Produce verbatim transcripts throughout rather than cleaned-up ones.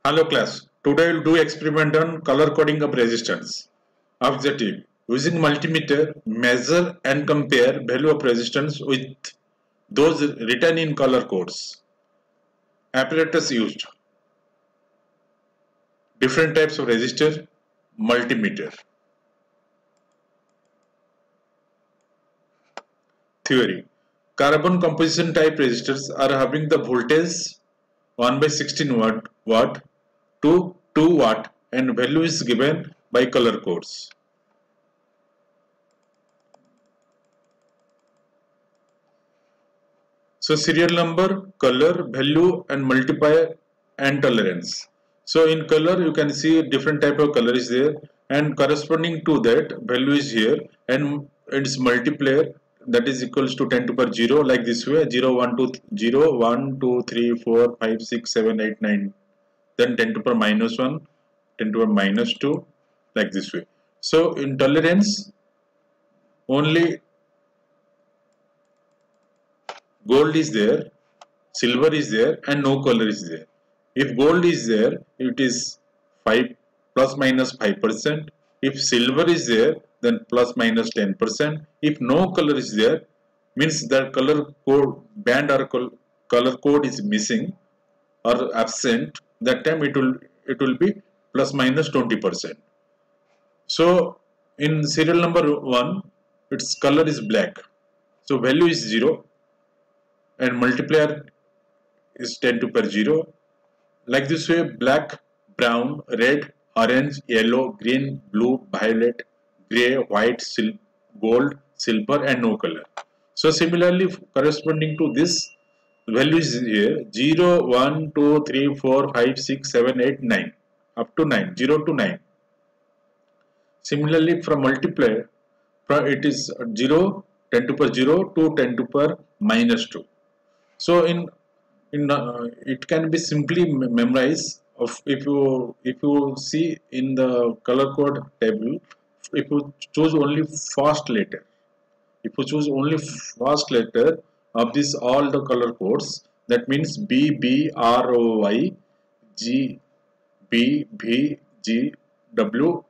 Hello class. Today we'll do experiment on color coding of resistance. Objective: using multimeter, measure and compare value of resistance with those written in color codes. Apparatus used: different types of resistor, multimeter. Theory: carbon composition type resistors are having the voltage one by sixteen watt, watt to two watt and value is given by color codes. So serial number, color, value and multiplier and tolerance. So in color you can see different type of color is there and corresponding to that value is here and its multiplier that is equals to ten to the power zero like this way zero, one, two, zero, one, two, three, four, five, six, seven, eight, nine, then ten to the power minus one, ten to the power minus two like this way. So in tolerance only gold is there, silver is there and no color is there. If gold is there, it is five plus minus five percent. If silver is there, then plus minus ten percent. If no color is there, means that color code band or color code is missing or absent, that time it will it will be plus minus twenty percent. So in serial number one, its color is black. So value is zero and multiplier is ten to the power zero. Like this way, black, brown, red, orange, yellow, green, blue, violet, grey, white, sil gold, silver and no color. So similarly corresponding to this value is here zero, one, two, three, four, five, six, seven, eight, nine up to nine, zero to nine. Similarly from multiplier it is zero, ten to the power zero to ten to the power minus two. So in in uh, it can be simply memorized of if you if you see in the color code table, if you choose only first letter, if you choose only first letter of this all the color codes, that means B, B, R, O, Y, G, B, V, G, W,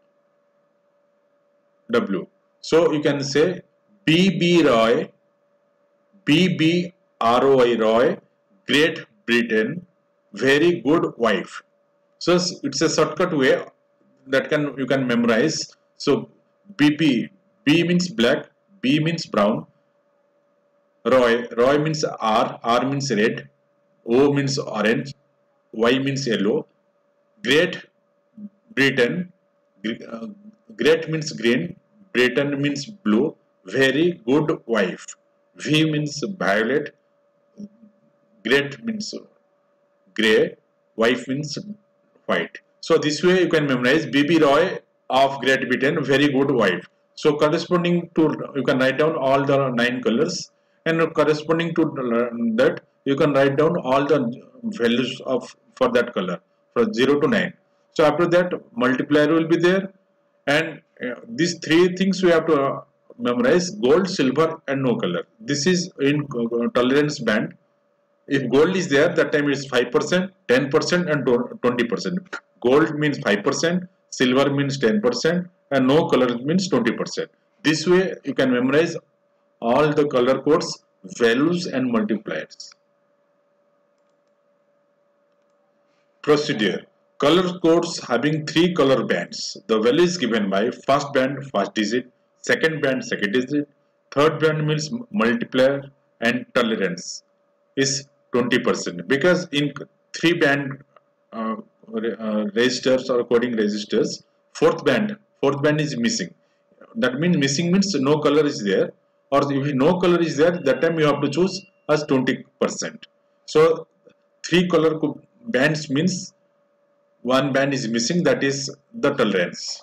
W. So you can say B B Roy, B B R O I Roy, Great Britain, very good wife. So it's a shortcut way that can you can memorize. So B B, B means black, B means brown, Roy, Roy means R, R means red, O means orange, Y means yellow, Great Britain, uh, Great means green, Britain means blue, very good wife. V means violet, Great means grey, wife means white. So this way you can memorize B B Roy of Great Britain, very good wife. So corresponding to, you can write down all the nine colors and corresponding to that you can write down all the values of for that color from zero to nine. So after that multiplier will be there and uh, these three things we have to uh, memorize: gold, silver and no color. This is in uh, tolerance band. If gold is there, that time it's five percent, ten percent and twenty percent. Gold means five percent, silver means ten percent and no color means twenty percent. This way you can memorize all the color codes, values and multipliers. Procedure: color codes having three color bands. The value is given by first band first digit, second band second digit, third band means multiplier and tolerance is twenty percent, because in three band uh, uh, resistors or coding resistors, fourth band fourth band is missing. That means missing means no color is there, or if no color is there, that time you have to choose as twenty percent. So three color bands means one band is missing, that is the tolerance.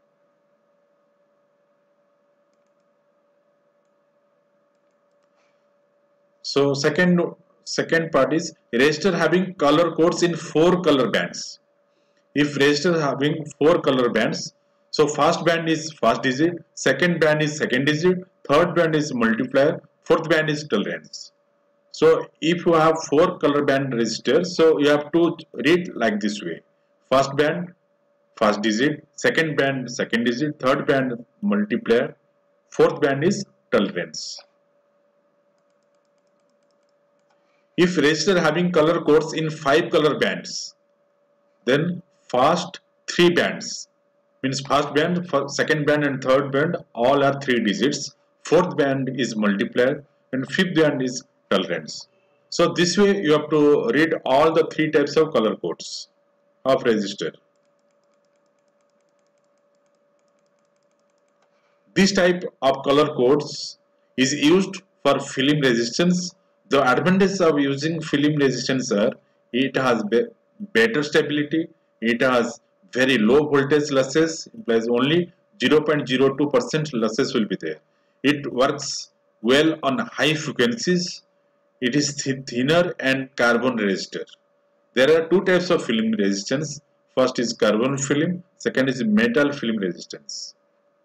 So second second part is resistor having color codes in four color bands. If resistor having four color bands, so first band is first digit, second band is second digit, third band is multiplier, fourth band is tolerance. So if you have four color band resistors, so you have to read like this way: first band first digit, second band second digit, third band multiplier, fourth band is tolerance. If resistor having color codes in five color bands, then first three bands means first band, first, second band and third band all are three digits. Fourth band is multiplier and fifth band is tolerance. So this way you have to read all the three types of color codes of resistor. This type of color codes is used for film resistance. The advantage of using film resistance are it has be better stability, it has very low voltage losses, implies only zero point zero two percent losses will be there. It works well on high frequencies. It is th thinner and carbon resistor. There are two types of film resistance. First is carbon film, second is metal film resistance.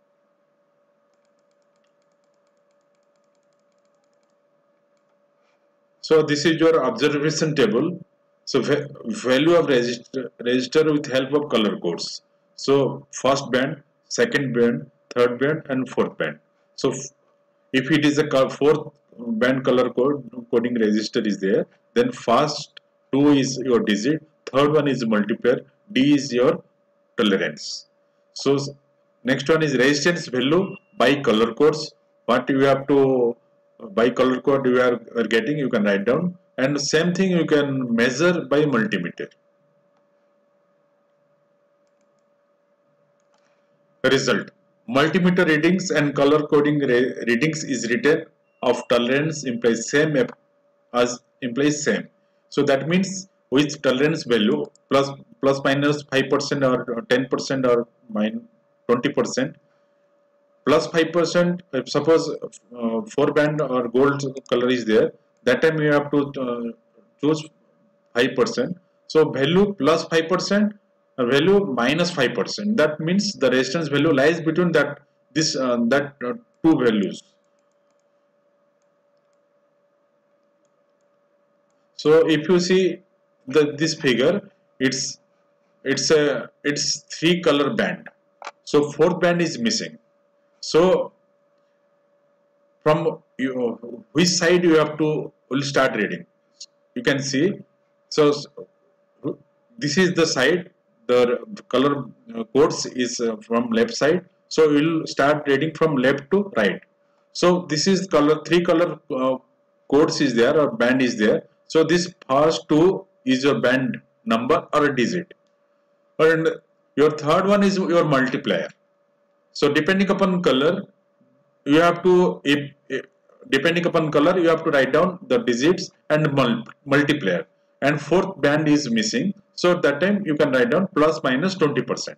So this is your observation table. So value of resistor, resistor with help of color codes. So first band, second band, third band and fourth band. So if it is a fourth band color code coding resistor is there, then first two is your digit, third one is multiplier, D is your tolerance. So next one is resistance value by color codes. What you have to by color code you are, are getting, you can write down, and same thing you can measure by multimeter. Result: multimeter readings and color coding readings is written of tolerance implies same as implies same. So that means with tolerance value plus plus minus five percent or ten percent or minus twenty percent. Plus five percent, if suppose uh, four band or gold color is there, that time you have to uh, choose five percent. So value plus five percent, uh, value minus five percent. That means the resistance value lies between that this uh, that uh, two values. So if you see the this figure, it's it's a it's three color band. So fourth band is missing. So from you, which side you have to will start reading. You can see. So this is the side. The color codes is from left side. So we will start reading from left to right. So this is color three color uh, codes is there or band is there. So this first two is your band number or a digit, and your third one is your multiplier. So depending upon color, you have to if, if depending upon color you have to write down the digits and mul multiplier. And fourth band is missing, so at that time you can write down plus minus twenty percent.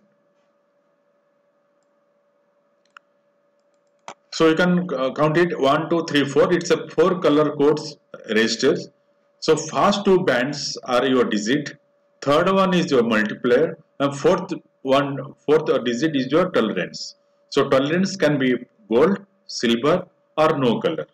So you can uh, count it one, two, three, four. It's a four color codes registers. So first two bands are your digit, third one is your multiplier, and fourth one fourth digit is your tolerance. So tolerance can be gold, silver or no color.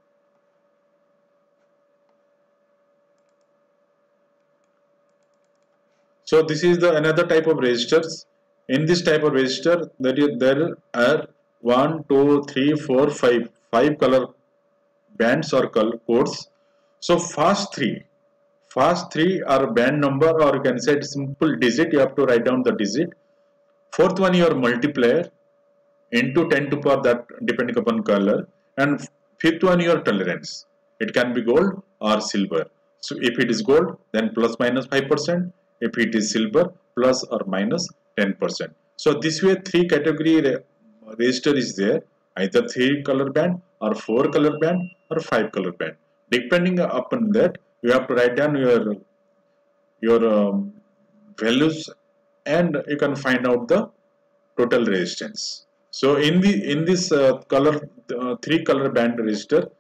So this is the another type of resistors. In this type of resistor, there, is, there are one, two, three, four, five, five color bands or color codes. So first three, first three are band number, or you can say simple digit. You have to write down the digit. Fourth one your multiplier into ten to power that depending upon color, and fifth one your tolerance. It can be gold or silver. So if it is gold, then plus minus five percent. If it is silver, plus or minus ten percent. So this way three category resistor is there, either three color band or four color band or five color band. Depending upon that, you have to write down your your um, values, and you can find out the total resistance. So in the in this uh, color uh, three color band resistor,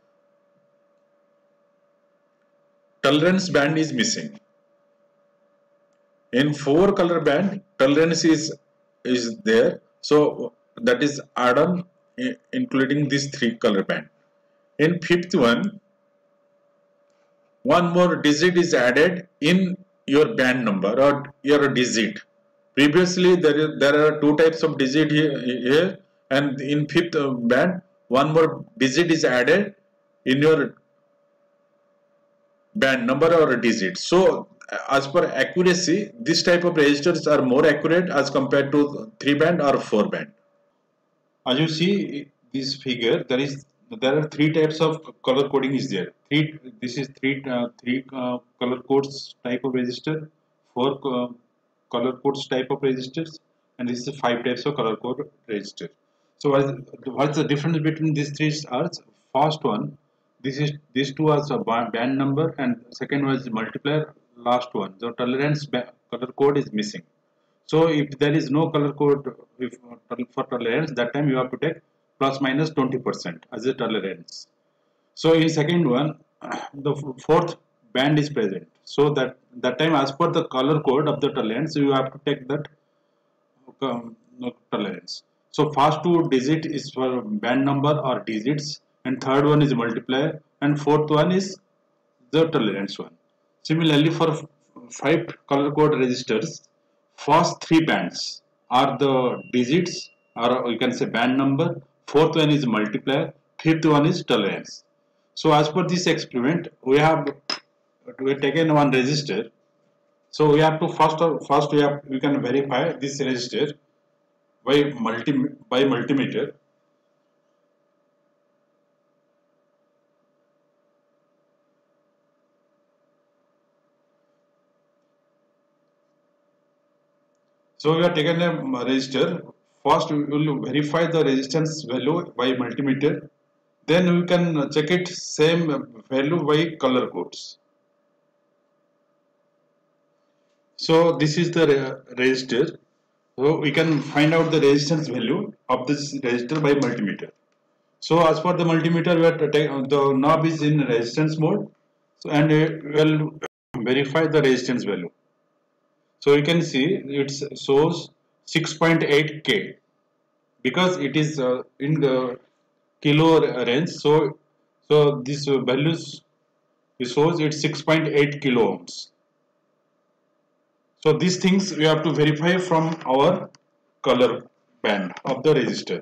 tolerance band is missing. In four color band, tolerance is is there, so that is add on including this three color band. In fifth one, one more digit is added in your band number or your digit. Previously there is, there are two types of digit here, here and in fifth band one more digit is added in your band number or a digit. So as per accuracy, this type of registers are more accurate as compared to three band or four band. As you see this figure, there is there are three types of color coding is there. Three this is three uh, three uh, color codes type of register, four uh, color codes type of registers, and this is five types of color code register. So what is, what is the difference between these three are? First one, this is these two are a band number, and second one is multiplier. Last one, the tolerance color code is missing. So if there is no color code if, for tolerance, that time you have to take plus minus twenty percent as a tolerance. So in second one, the fourth band is present. So that that time as per the color code of the tolerance, you have to take that um, tolerance. So first two digit is for band number or digits, and third one is multiplier, and fourth one is the tolerance one. Similarly, for five color code registers, first three bands are the digits, or you can say band number, fourth one is multiplier, fifth one is tolerance. So as per this experiment, we have we have taken one register. So we have to first first we have we can verify this register by multi by multimeter. So we have taken a register. First we will verify the resistance value by multimeter. Then we can check it same value by color codes. So this is the register. So we can find out the resistance value of this register by multimeter. So as for the multimeter, we are take, the knob is in resistance mode, so, and we will verify the resistance value. So you can see it shows six point eight K because it is uh, in the kilo range. So so this uh, values it shows it's six point eight kilo ohms. So these things we have to verify from our color band of the resistor.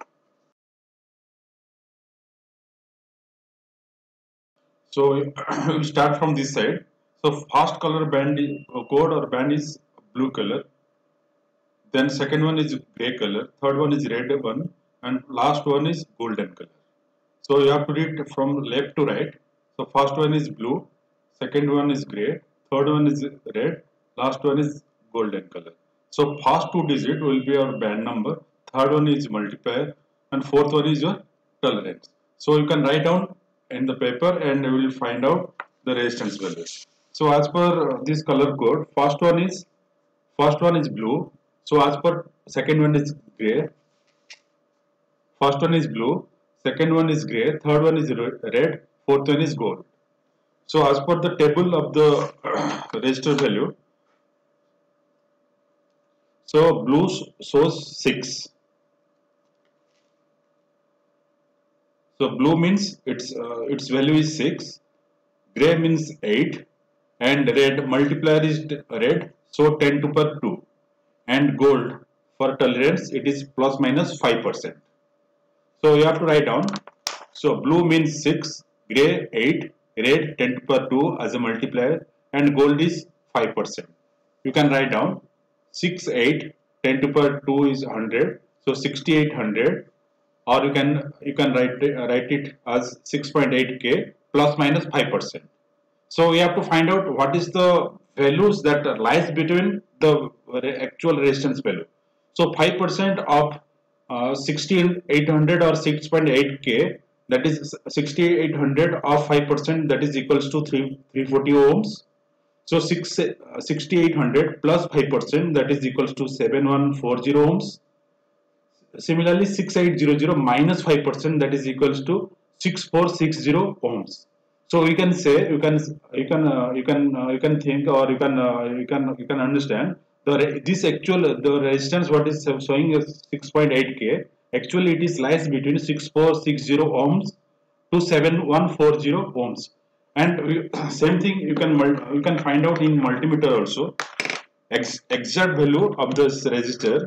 So we start from this side. So first color band is, code or band is blue color. Then second one is gray color. Third one is red one, and last one is golden color. So you have to read from left to right. So first one is blue, second one is gray, third one is red, last one is golden color. So first two digit will be our band number, third one is multiplier, and fourth one is your tolerance. So you can write down in the paper and we will find out the resistance value. So as per this color code, first one is first one is blue. So as per second one is gray. First one is blue, second one is gray, third one is red, fourth one is gold. So as per the table of the resistor value, so blue shows six. So blue means its uh, its value is six, gray means eight, and red multiplier is red, so ten to the power two, and gold for tolerance it is plus minus five percent. So you have to write down. So blue means six, gray eight, red ten to the power two as a multiplier, and gold is five percent. You can write down six, eight, ten to the power two is one hundred, so sixty-eight hundred, or you can you can write uh, write it as six point eight K plus minus five percent. So we have to find out what is the values that lies between the actual resistance value. So five percent of uh, sixty-eight hundred or six point eight K, that is sixty-eight hundred of five percent, that is equals to three hundred forty ohms. So six, uh, sixty-eight hundred plus five percent, that is equals to seven thousand one hundred forty ohms. Similarly, sixty-eight hundred minus five percent, that is equals to six thousand four hundred sixty ohms. So you can say you can you can uh, you can uh, you can think, or you can uh, you can you can understand the this actual the resistance what is showing is six point eight K. Actually, it is lies between six thousand four hundred sixty ohms to seven thousand one hundred forty ohms. And we, same thing you can you can find out in multimeter also. Ex, exact value of this resistor.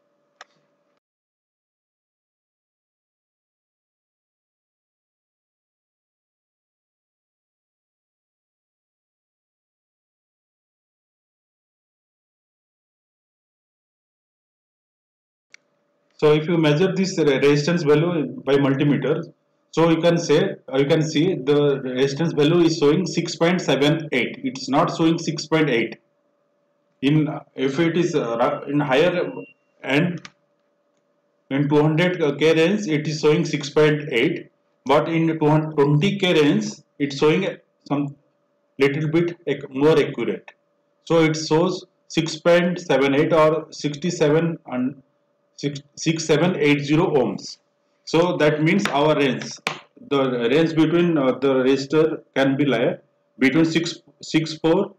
So if you measure this resistance value by multimeter, so you can say you can see the resistance value is showing six point seven eight. It's not showing six point eight. In if it is uh, in higher end, in two hundred K range it is showing six point eight, but in two hundred twenty K range it's showing some little bit more accurate. So it shows six point seven eight or sixty-seven and six seven eight zero ohms. So that means our range, the range between uh, the resistor can be like between six six four.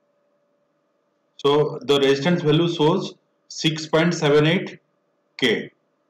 So the resistance value shows six point seven eight K.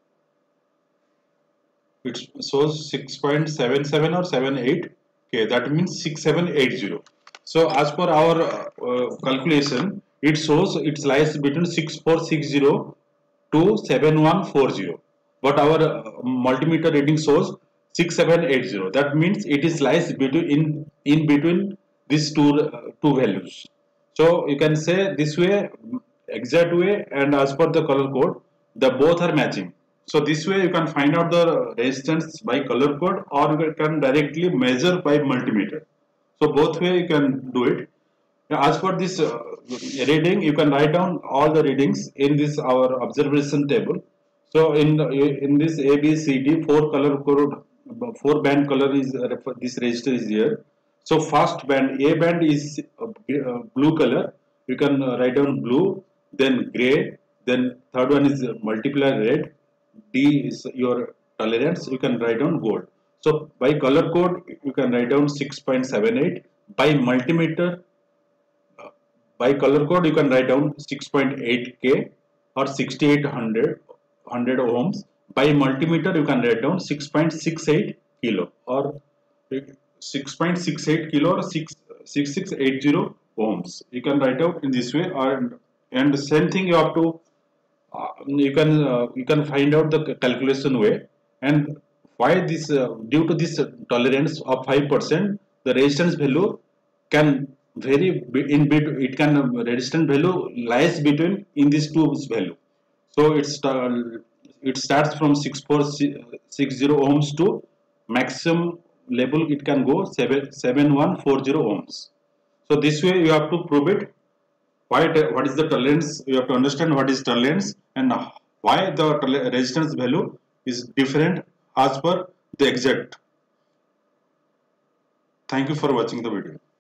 It shows six point seven seven or seven eight K. That means six seven eight zero. So as per our uh, uh, calculation, it shows it lies between six four six zero to seven one four zero. But our uh, multimeter reading shows six seven eight zero. That means it is lies between in in between these two uh, two values. So you can say this way, exact way, and as per the color code, the both are matching. So this way you can find out the resistance by color code, or you can directly measure by multimeter. So both way you can do it. Now, as for this uh, reading, you can write down all the readings in this our observation table. So in in this A B C D four color code, four band color is uh, this register is here. So first band, A band is uh, blue color. You can uh, write down blue, then gray, then third one is uh, multiply red. D is your tolerance. You can write down gold. So by color code, you can write down six point seven eight. By multimeter, uh, by color code, you can write down six point eight K or sixty-eight hundred ohms. By multimeter, you can write down six point six eight kilo or six point six eight kilo or six six six eight zero ohms. You can write out in this way, and and the same thing you have to uh, you can uh, you can find out the calculation way. And why this uh, due to this uh, tolerance of five percent, the resistance value can vary in bit. It can uh, resistance value lies between in these two value. So it's uh, it starts from six four six zero ohms to maximum level it can go seven one four zero ohms. So this way you have to prove it. Why, what is the tolerance? You have to understand what is tolerance and why the resistance value is different as per the exact. Thank you for watching the video.